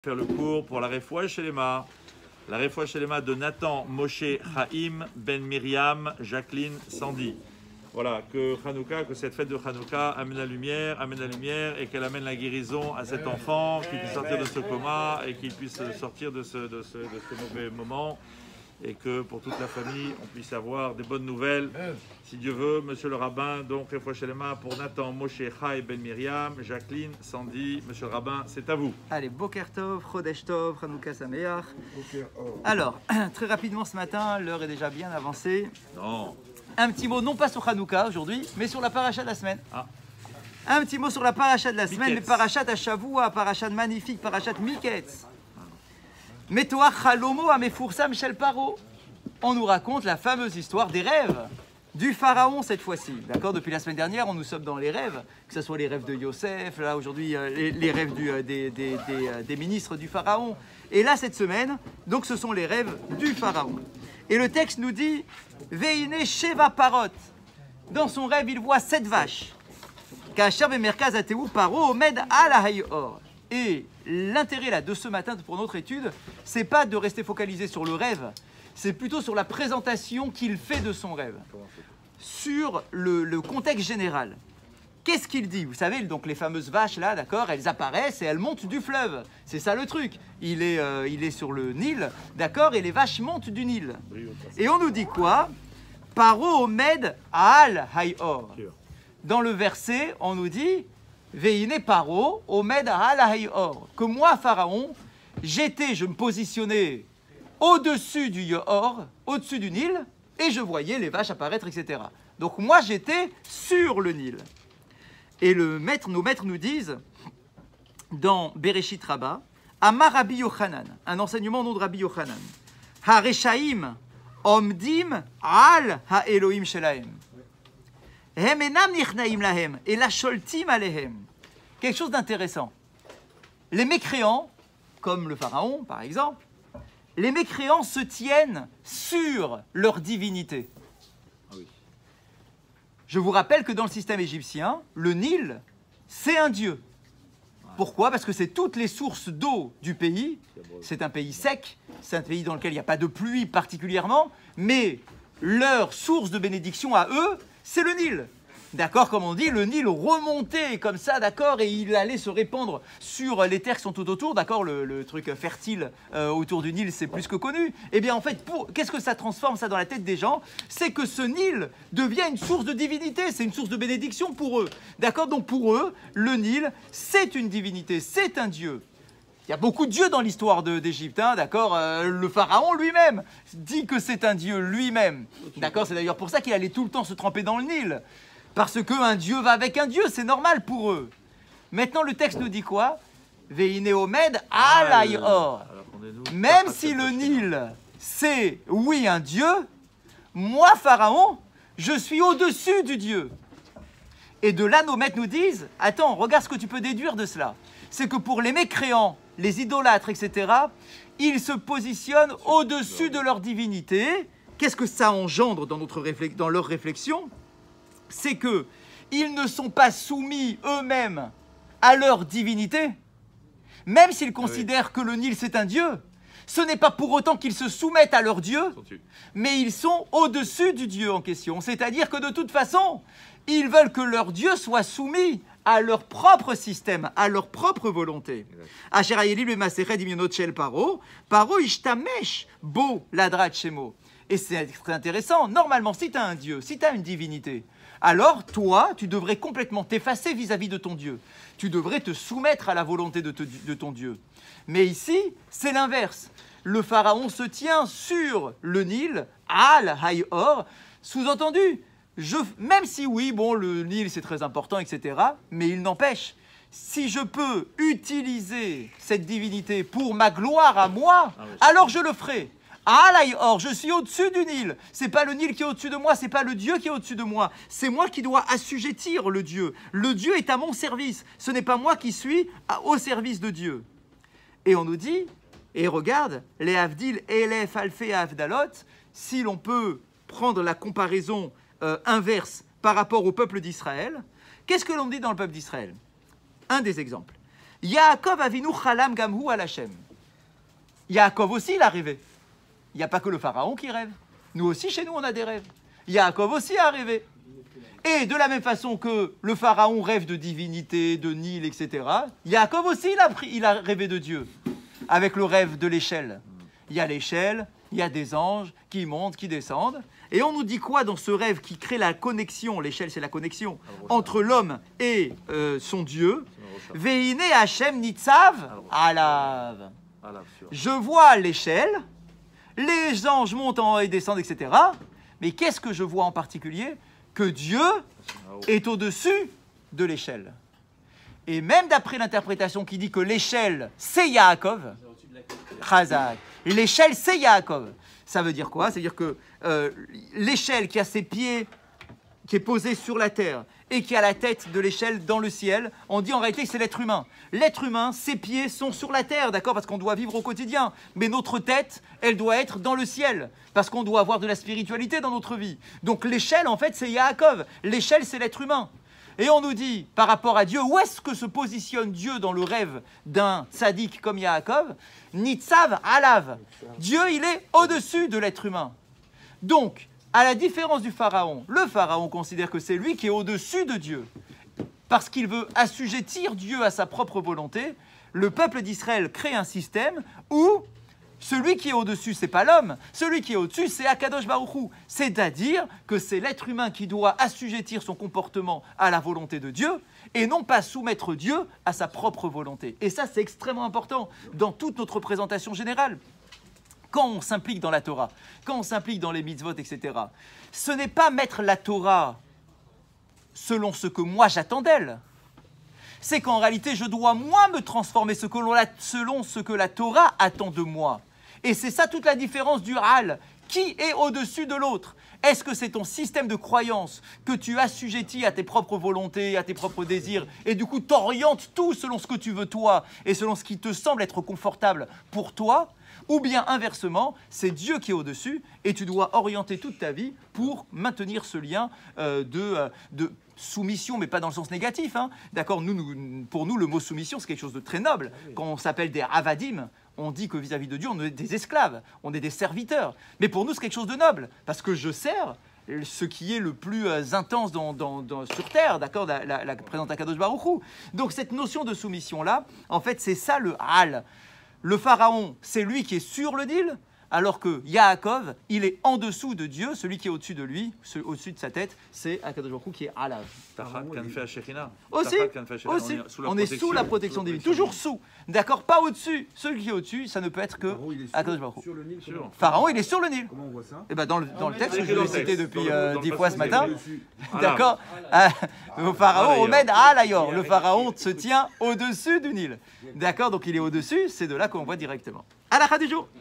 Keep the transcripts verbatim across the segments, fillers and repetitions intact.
Faire le cours pour la Refoua Shelema. La Refoua Shelema de Nathan, Moshe, Chaim, Ben Myriam, Jacqueline, Sandy. Voilà, que Hanouka, que cette fête de Hanouka amène la lumière, amène la lumière et qu'elle amène la guérison à cet enfant, qu'il puisse sortir de ce coma et qu'il puisse sortir de ce, de ce, de ce mauvais moment. Et que pour toute la famille, on puisse avoir des bonnes nouvelles. Si Dieu veut, monsieur le rabbin, donc Refoua Shelema pour Nathan, Moshe, Chaim, Ben Myriam, Jacqueline, Sandy, monsieur le rabbin, c'est à vous. Allez, Boker Tov, Chodesh Tov, Hanouka Sameach. Alors, très rapidement ce matin, l'heure est déjà bien avancée. Non. Un petit mot, non pas sur Hanouka aujourd'hui, mais sur la paracha de la semaine. Ah. Un petit mot sur la paracha de la semaine, Miketz. le parachat à Shavua, parachat magnifique, parachat Miketz. Metoach Chalomo Amefursam Shel Paro. On nous raconte la fameuse histoire des rêves du pharaon cette fois-ci. D'accord. Depuis la semaine dernière, on nous sommes dans les rêves, que ce soit les rêves de Yosef, là aujourd'hui euh, les, les rêves du, euh, des, des, des, euh, des ministres du pharaon. Et là cette semaine, donc ce sont les rêves du pharaon. Et le texte nous dit Veine Sheva Parot. Dans son rêve, il voit sept vaches. Kasher Bemerkaz Ateu Paro Omed Al Hayor. Et l'intérêt là de ce matin pour notre étude, c'est pas de rester focalisé sur le rêve, c'est plutôt sur la présentation qu'il fait de son rêve, sur le, le contexte général. Qu'est-ce qu'il dit? Vous savez, donc les fameuses vaches là, d'accord, elles apparaissent et elles montent du fleuve. C'est ça le truc. Il est, euh, il est sur le Nil, d'accord, et les vaches montent du Nil. Et on nous dit quoi? Paro Omed Al Hayor. Dans le verset, on nous dit Veine Paro Omed Al Hayor. Que moi, Pharaon, j'étais, je me positionnais au-dessus du Yor, au-dessus du Nil, et je voyais les vaches apparaître, et cetera. Donc moi, j'étais sur le Nil. Et le maître, nos maîtres nous disent, dans Bereshit Rabbah, Amar Rabbi Yochanan, un enseignement au nom de Rabbi Yochanan, Ha-reshaim omdim al ha-Elohim shelahem. Hem enam nichnaim lahem, et la sholtim alehem. Quelque chose d'intéressant. Les mécréants, comme le pharaon par exemple, les mécréants se tiennent sur leur divinité. Ah oui. Je vous rappelle que dans le système égyptien, le Nil, c'est un dieu. Pourquoi? Parce que c'est toutes les sources d'eau du pays. C'est un pays sec, c'est un pays dans lequel il n'y a pas de pluie particulièrement, mais leur source de bénédiction à eux, c'est le Nil. D'accord, comme on dit, le Nil remontait comme ça, d'accord, et il allait se répandre sur les terres qui sont tout autour, d'accord, le, le truc fertile euh, autour du Nil, c'est plus que connu. Eh bien, en fait, pour, qu'est-ce que ça transforme, ça, dans la tête des gens? C'est que ce Nil devient une source de divinité, c'est une source de bénédiction pour eux. D'accord, donc pour eux, le Nil, c'est une divinité, c'est un dieu. Il y a beaucoup de dieux dans l'histoire d'Égypte, hein, d'accord. euh, Le pharaon lui-même dit que c'est un dieu lui-même. D'accord, c'est d'ailleurs pour ça qu'il allait tout le temps se tremper dans le Nil. Parce qu'un dieu va avec un dieu, c'est normal pour eux. Maintenant, le texte nous dit quoi? Veine Omed Al Hayor. Même si le Nil, c'est, oui, un dieu, moi, pharaon, je suis au-dessus du dieu. Et de là, nos maîtres nous disent, attends, regarde ce que tu peux déduire de cela. C'est que pour les mécréants, les idolâtres, et cetera, ils se positionnent au-dessus de leur divinité. Qu'est-ce que ça engendre dans, notre réflex- dans leur réflexion? C'est que ils ne sont pas soumis eux-mêmes à leur divinité, même s'ils considèrent que le Nil c'est un dieu. Ce n'est pas pour autant qu'ils se soumettent à leur dieu, mais ils sont au-dessus du dieu en question. C'est-à-dire que de toute façon, ils veulent que leur dieu soit soumis à leur propre système, à leur propre volonté. Asher hayeli le masechet dimionot shel paro, paro ishtamesh bo ladrat shemo. Et c'est très intéressant. Normalement, si tu as un dieu, si tu as une divinité, alors toi, tu devrais complètement t'effacer vis-à-vis de ton Dieu. Tu devrais te soumettre à la volonté de, te, de ton Dieu. Mais ici, c'est l'inverse. Le pharaon se tient sur le Nil, Al Hayor, sous-entendu, je, même si oui, bon, le Nil c'est très important, et cetera, mais il n'empêche, si je peux utiliser cette divinité pour ma gloire à moi, ah oui, alors je le ferai. Ah là, or, je suis au-dessus du Nil. C'est pas le Nil qui est au-dessus de moi, c'est pas le Dieu qui est au-dessus de moi. C'est moi qui dois assujettir le Dieu. Le Dieu est à mon service. Ce n'est pas moi qui suis à, au service de Dieu. Et on nous dit, et regarde, les Avdil, Elef, Alfé, Avdalot, si l'on peut prendre la comparaison euh, inverse par rapport au peuple d'Israël, qu'est-ce que l'on dit dans le peuple d'Israël? Un des exemples. Yaakov Avinu Chalam Gamhu al Hashem. Yaakov aussi, il a rêvé. Il n'y a pas que le pharaon qui rêve. Nous aussi, chez nous, on a des rêves. Yaakov aussi a rêvé. Et de la même façon que le pharaon rêve de divinité, de Nil, et cetera, Yaakov aussi, il a, pris, il a rêvé de Dieu, avec le rêve de l'échelle. Il y a l'échelle, il y a des anges qui montent, qui descendent. Et on nous dit quoi dans ce rêve qui crée la connexion, l'échelle c'est la connexion, entre l'homme et euh, son Dieu. Veine Hashem Nitzav Alav. Je vois l'échelle, les anges montent en haut et descendent, et cetera. Mais qu'est-ce que je vois en particulier? Que Dieu est au-dessus de l'échelle. Et même d'après l'interprétation qui dit que l'échelle, c'est Yaakov, Chazak, l'échelle, c'est Yaakov. Ça veut dire quoi? C'est-à-dire que euh, l'échelle qui a ses pieds, qui est posée sur la terre, et qui a la tête de l'échelle dans le ciel, on dit en réalité que c'est l'être humain. L'être humain, ses pieds sont sur la terre, d'accord, parce qu'on doit vivre au quotidien. Mais notre tête, elle doit être dans le ciel, parce qu'on doit avoir de la spiritualité dans notre vie. Donc l'échelle, en fait, c'est Yaakov. L'échelle, c'est l'être humain. Et on nous dit, par rapport à Dieu, où est-ce que se positionne Dieu dans le rêve d'un tzaddik comme Yaakov? Nitzav Alav. Dieu, il est au-dessus de l'être humain. Donc, à la différence du pharaon, le pharaon considère que c'est lui qui est au-dessus de Dieu, parce qu'il veut assujettir Dieu à sa propre volonté. Le peuple d'Israël crée un système où celui qui est au-dessus, c'est pas l'homme, celui qui est au-dessus, c'est Akadosh Baruch Hu. C'est-à-dire que c'est l'être humain qui doit assujettir son comportement à la volonté de Dieu, et non pas soumettre Dieu à sa propre volonté. Et ça, c'est extrêmement important dans toute notre présentation générale. Quand on s'implique dans la Torah, quand on s'implique dans les mitzvot, et cetera, ce n'est pas mettre la Torah selon ce que moi j'attends d'elle. C'est qu'en réalité, je dois moi me transformer selon ce que la Torah attend de moi. Et c'est ça toute la différence du Hal. Qui est au-dessus de l'autre? Est-ce que c'est ton système de croyance que tu assujettis à tes propres volontés, à tes propres désirs, et du coup t'orientes tout selon ce que tu veux toi, et selon ce qui te semble être confortable pour toi? Ou bien inversement, c'est Dieu qui est au-dessus et tu dois orienter toute ta vie pour maintenir ce lien euh, de, euh, de soumission, mais pas dans le sens négatif. Hein. D'accord, nous, nous, pour nous, le mot soumission, c'est quelque chose de très noble. Quand on s'appelle des avadim, on dit que vis-à-vis de Dieu, on est des esclaves, on est des serviteurs. Mais pour nous, c'est quelque chose de noble, parce que je sers ce qui est le plus euh, intense dans, dans, dans, sur Terre, d'accord, la, la, la présente Akadosh Baruch Hu. Donc cette notion de soumission-là, en fait, c'est ça le hal. Le pharaon, c'est lui qui est sur le Nil, alors que Yaakov, il est en dessous de Dieu, celui qui est au-dessus de lui, au-dessus de sa tête, c'est Akadosh Baruch Hu qui est Alav. Aussi, aussi. On est sous la protection divine, toujours sous, d'accord, pas au-dessus. Celui qui est au-dessus, ça ne peut être que Akadosh Baruch Hu. Pharaon, il est sur le Nil. Comment on voit ça? Et ben dans le, dans le texte que je l'ai cité depuis euh, dix fois ce matin, d'accord, euh, le pharaon Omed Alayor, le pharaon se tient au-dessus du Nil, d'accord, donc il est au-dessus, c'est de là qu'on voit directement. Halakha du jour.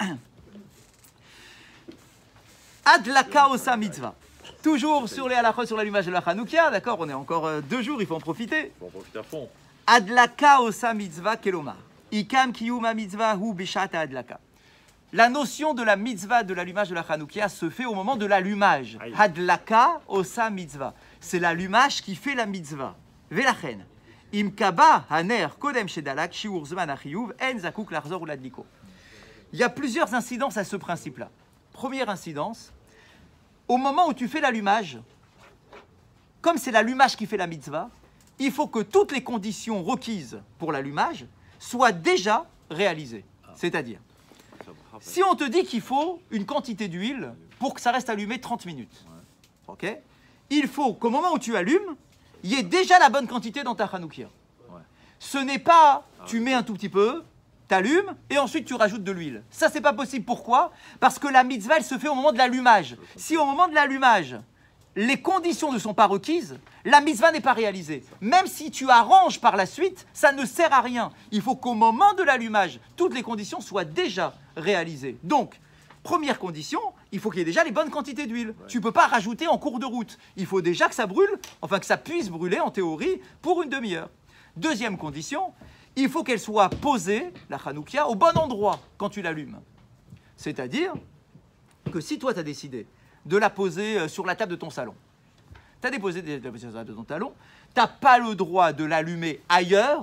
Adlaka osa mitzvah. Toujours sur les halachot, sur l'allumage de la Hanoukia, d'accord, on est encore euh, deux jours, il faut en profiter. Il faut en profiter à fond. Adlaka osa mitzvah kelomar. Ikam kiyuma mitzvah hu bishat adlaka. La notion de la mitzvah de l'allumage de la Hanoukia se fait au moment de l'allumage. Adlaka osa mitzvah. C'est l'allumage qui fait la mitzvah. Velachen. Imkaba haner kodem shedalak shiur zman achiyuv en zakuk larzor ou ladliko. Il y a plusieurs incidences à ce principe-là. Première incidence, au moment où tu fais l'allumage, comme c'est l'allumage qui fait la mitzvah, il faut que toutes les conditions requises pour l'allumage soient déjà réalisées. C'est-à-dire, si on te dit qu'il faut une quantité d'huile pour que ça reste allumé trente minutes, ok, il faut qu'au moment où tu allumes, il y ait déjà la bonne quantité dans ta Hanoukia. Ce n'est pas, tu mets un tout petit peu, t'allumes et ensuite tu rajoutes de l'huile. Ça, c'est pas possible. Pourquoi? Parce que la mitzvah, elle se fait au moment de l'allumage. Si au moment de l'allumage, les conditions ne sont pas requises, la mitzvah n'est pas réalisée. Même si tu arranges par la suite, ça ne sert à rien. Il faut qu'au moment de l'allumage, toutes les conditions soient déjà réalisées. Donc, première condition, il faut qu'il y ait déjà les bonnes quantités d'huile. Ouais. Tu ne peux pas rajouter en cours de route. Il faut déjà que ça brûle, enfin que ça puisse brûler en théorie pour une demi-heure. Deuxième condition, il faut qu'elle soit posée, la Hanoukia, au bon endroit quand tu l'allumes. C'est-à-dire que si toi tu as décidé de la poser sur la table de ton salon, tu as déposé sur la table de ton salon, tu n'as pas le droit de l'allumer ailleurs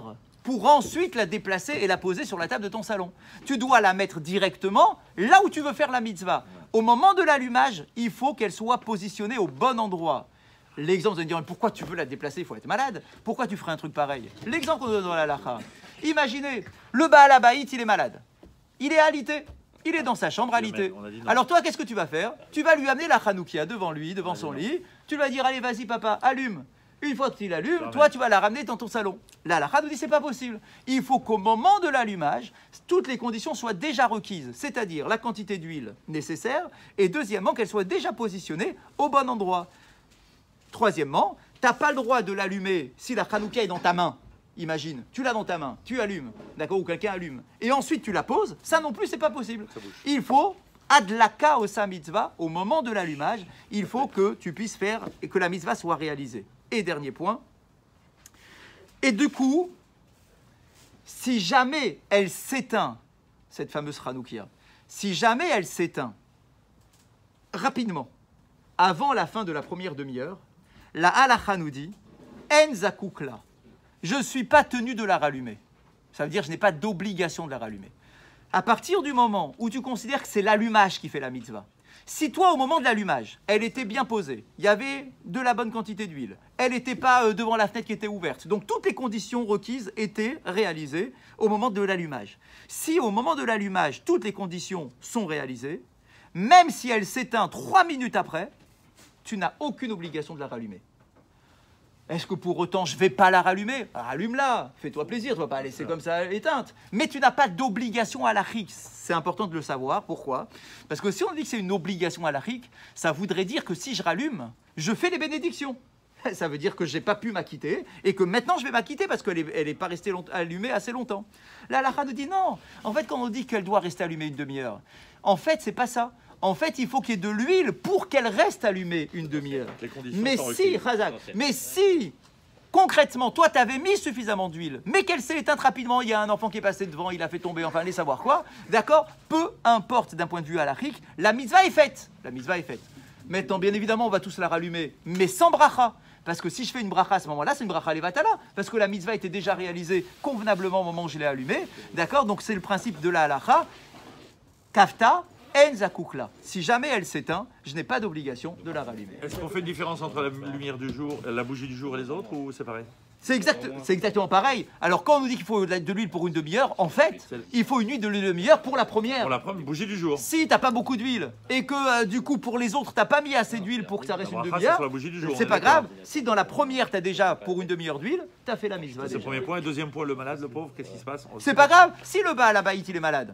pour ensuite la déplacer et la poser sur la table de ton salon. Tu dois la mettre directement là où tu veux faire la mitzvah. Au moment de l'allumage, il faut qu'elle soit positionnée au bon endroit. L'exemple, vous allez me dire, pourquoi tu veux la déplacer? Il faut être malade. Pourquoi tu ferais un truc pareil? L'exemple qu'on donne dans la halakha. Imaginez, le Baal Habayit, il est malade. Il est alité. Il est dans sa chambre alité. Alors toi, qu'est-ce que tu vas faire? Tu vas lui amener la Hanoukia devant lui, devant son lit. Tu vas dire, allez, vas-y, papa, allume. Une fois que tu l'allumes, toi, tu vas la ramener dans ton salon. Là, la nous dit, c'est pas possible. Il faut qu'au moment de l'allumage, toutes les conditions soient déjà requises. C'est-à-dire la quantité d'huile nécessaire. Et deuxièmement, qu'elle soit déjà positionnée au bon endroit. Troisièmement, tu n'as pas le droit de l'allumer si la Hanoukia est dans ta main. Imagine, tu l'as dans ta main, tu allumes, d'accord, ou quelqu'un allume, et ensuite tu la poses, ça non plus, c'est pas possible. Il faut adlaka osa mitzvah, au moment de l'allumage, il faut que tu puisses faire et que la mitzvah soit réalisée. Et dernier point, et du coup, si jamais elle s'éteint, cette fameuse Hanoukia, si jamais elle s'éteint rapidement, avant la fin de la première demi-heure, la halakha nous dit, en zakukla. Je ne suis pas tenu de la rallumer. Ça veut dire que je n'ai pas d'obligation de la rallumer. À partir du moment où tu considères que c'est l'allumage qui fait la mitzvah, si toi, au moment de l'allumage, elle était bien posée, il y avait de la bonne quantité d'huile, elle n'était pas euh, devant la fenêtre qui était ouverte, donc toutes les conditions requises étaient réalisées au moment de l'allumage. Si au moment de l'allumage, toutes les conditions sont réalisées, même si elle s'éteint trois minutes après, tu n'as aucune obligation de la rallumer. Est-ce que pour autant je ne vais pas la rallumer? Rallume-la, fais-toi plaisir, tu ne vas pas la laisser comme ça éteinte. Mais tu n'as pas d'obligation à l'achik. C'est important de le savoir. Pourquoi? Parce que si on dit que c'est une obligation à l'achik, ça voudrait dire que si je rallume, je fais les bénédictions. Ça veut dire que je n'ai pas pu m'acquitter et que maintenant je vais m'acquitter parce qu'elle n'est elle est pas restée long, allumée assez longtemps. La halakha nous dit non. En fait, quand on dit qu'elle doit rester allumée une demi-heure, en fait, c'est pas ça. En fait, il faut qu'il y ait de l'huile pour qu'elle reste allumée une demi-heure. Mais si, Razak, mais si, concrètement, toi, tu avais mis suffisamment d'huile, mais qu'elle s'est éteinte rapidement, il y a un enfant qui est passé devant, il a fait tomber, enfin, allez savoir quoi, d'accord? Peu importe d'un point de vue halakhique, la mitzvah est faite. La mitzvah est faite. Maintenant, bien évidemment, on va tous la rallumer, mais sans bracha. Parce que si je fais une bracha à ce moment-là, c'est une bracha levatala. Parce que la mitzvah était déjà réalisée convenablement au moment où je l'ai allumée. D'accord? Donc c'est le principe de la halakha. Kafta. Si jamais elle s'éteint, je n'ai pas d'obligation de la rallumer. Est-ce qu'on fait une différence entre la lumière du jour, la bougie du jour et les autres, ou c'est pareil? C'est exact, c'est exactement pareil. Alors quand on nous dit qu'il faut de l'huile pour une demi-heure, en fait, il faut une huile de demi-heure pour la première. Pour la première bougie du jour. Si t'as pas beaucoup d'huile et que euh, du coup pour les autres t'as pas mis assez d'huile pour que ça reste une demi-heure, c'est pas grave. Si dans la première t'as déjà pour une demi-heure d'huile, t'as fait la mitzvah. C'est le premier point. Et deuxième point, le malade, le pauvre, qu'est-ce qui se passe? C'est pas grave. Si le Baal Habayit il est malade,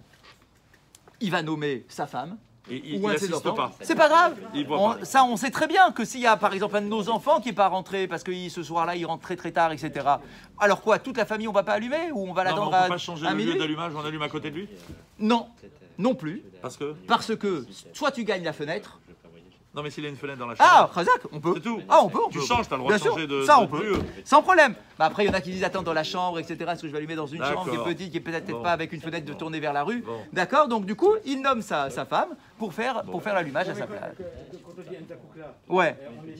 il va nommer sa femme. Et il, ou un il assiste pas. C'est pas grave. On, pas. Ça, on sait très bien que s'il y a par exemple un de nos enfants qui n'est pas rentré parce que il, ce soir-là il rentre très très tard, et cetera. Alors quoi, toute la famille on va pas allumer ou on va l'attendre à on peut pas changer le lieu d'allumage, on allume à côté de lui? Non, non plus. Parce que Parce que soit tu gagnes la fenêtre. Non mais s'il y a une fenêtre dans la chambre. Ah, Razak, on peut. C'est tout. Ah, on peut. On tu peut. changes, t'as le droit bien de changer sûr, de. Ça, on de peut. lieu. Sans problème. Bah, après, il y en a qui disent attends dans la chambre, et cetera. Est-ce que je vais allumer dans une chambre qui est petite, qui est peut-être bon. pas avec une fenêtre de tourner vers la rue. Bon. D'accord. Donc du coup, il nomme sa, sa femme pour faire bon. pour faire l'allumage à sa place. Ouais.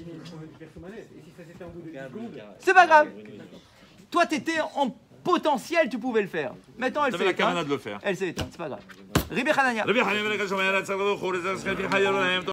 C'est pas grave. Toi, t'étais en potentiel, tu pouvais le faire. Maintenant, elle s'est éteinte. de le faire. Elle s'est éteinte. C'est pas grave. Ribi Hanania.